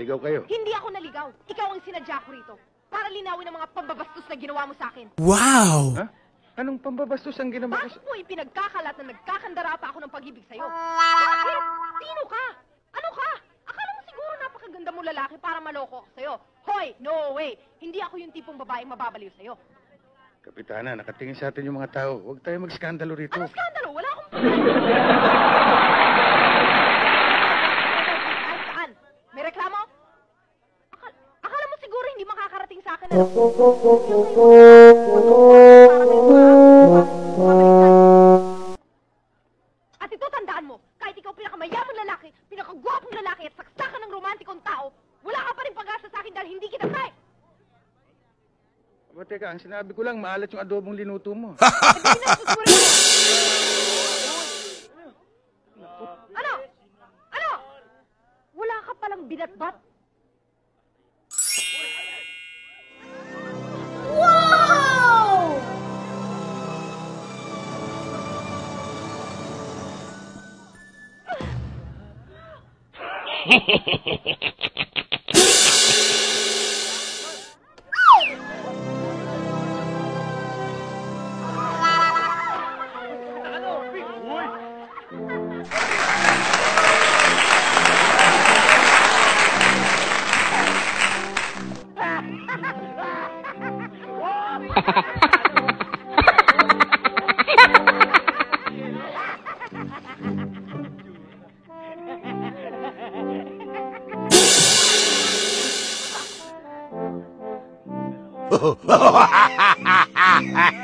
naligaw kayo. Hindi ako naligaw. Ikaw ang sinadya ko rito. Para linawin ang mga pambabastos na ginawa mo sa akin. Wow! Ha? Anong pambabastos ang ginawa ko Bakit mo ipinagkakalat na nagkakandara pa ako ng pag-ibig sa'yo? Bakit? Sino ka? Ano ka? Akala mo siguro napakaganda mo lalaki para maloko ako sa'yo. Hoy, no way. Hindi ako yung tipong babaeng mababaliw sa'yo. Kapitana, nakatingin sa atin yung mga tao. Huwag tayo mag-skandalo rito. Ano skandalo? Wala akong... Saan? May reklamo? Akala mo siguro hindi makakarating sa akin na... At ito, tandaan mo, kahit ikaw pinakamayamang lalaki, pinakagwapong lalaki at saksakan ng romantikong tao, wala ka pa rin pag-asa sa akin dahil hindi kita type. Aba, teka, ang sinabi ko lang, maalat yung adobong linuto mo. Ano? Ano? Wala ka palang binatbat? Wow! Ha ha ha ha ha!